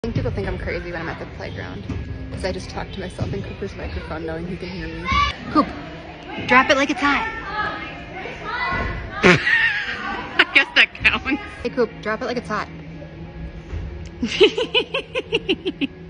I think people think I'm crazy when I'm at the playground because I just talk to myself in Cooper's microphone knowing he can hear me. Coop, drop it like it's hot. I guess that counts. Hey Coop, drop it like it's hot.